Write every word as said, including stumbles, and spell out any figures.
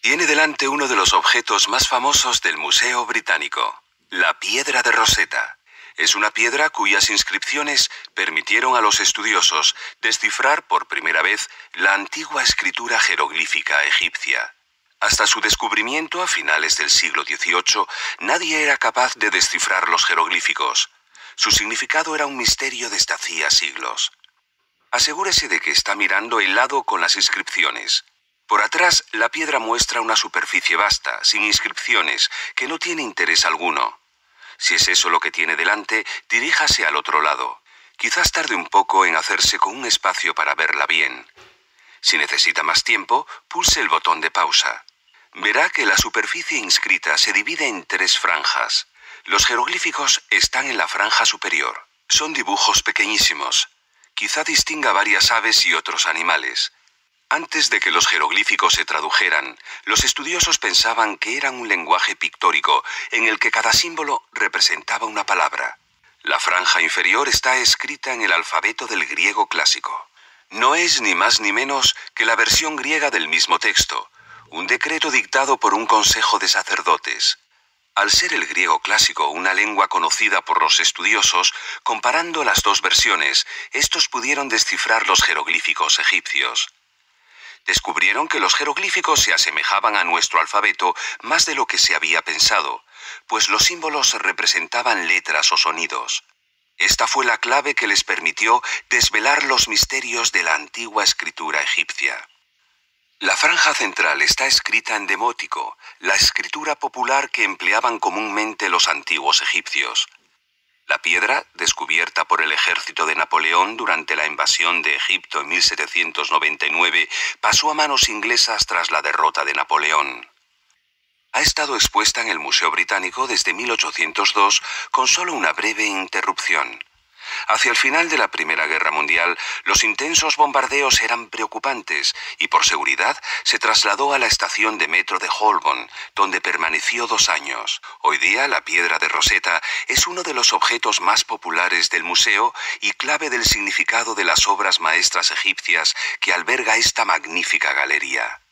Tiene delante uno de los objetos más famosos del Museo Británico, la Piedra de Rosetta. Es una piedra cuyas inscripciones permitieron a los estudiosos descifrar por primera vez la antigua escritura jeroglífica egipcia. Hasta su descubrimiento a finales del siglo dieciocho, nadie era capaz de descifrar los jeroglíficos. Su significado era un misterio desde hacía siglos. Asegúrese de que está mirando el lado con las inscripciones. Por atrás, la piedra muestra una superficie vasta, sin inscripciones, que no tiene interés alguno. Si es eso lo que tiene delante, diríjase al otro lado. Quizás tarde un poco en hacerse con un espacio para verla bien. Si necesita más tiempo, pulse el botón de pausa. Verá que la superficie inscrita se divide en tres franjas. Los jeroglíficos están en la franja superior. Son dibujos pequeñísimos. Quizá distinga varias aves y otros animales. Antes de que los jeroglíficos se tradujeran, los estudiosos pensaban que eran un lenguaje pictórico en el que cada símbolo representaba una palabra. La franja inferior está escrita en el alfabeto del griego clásico. No es ni más ni menos que la versión griega del mismo texto, un decreto dictado por un consejo de sacerdotes. Al ser el griego clásico una lengua conocida por los estudiosos, comparando las dos versiones, estos pudieron descifrar los jeroglíficos egipcios. Descubrieron que los jeroglíficos se asemejaban a nuestro alfabeto más de lo que se había pensado, pues los símbolos representaban letras o sonidos. Esta fue la clave que les permitió desvelar los misterios de la antigua escritura egipcia. La franja central está escrita en demótico, la escritura popular que empleaban comúnmente los antiguos egipcios. La piedra, descubierta por el ejército de Napoleón durante la invasión de Egipto en mil setecientos noventa y nueve, pasó a manos inglesas tras la derrota de Napoleón. Ha estado expuesta en el Museo Británico desde mil ochocientos dos con solo una breve interrupción. Hacia el final de la Primera Guerra Mundial, los intensos bombardeos eran preocupantes y por seguridad se trasladó a la estación de metro de Holborn, donde permaneció dos años. Hoy día la Piedra de Rosetta es uno de los objetos más populares del museo y clave del significado de las obras maestras egipcias que alberga esta magnífica galería.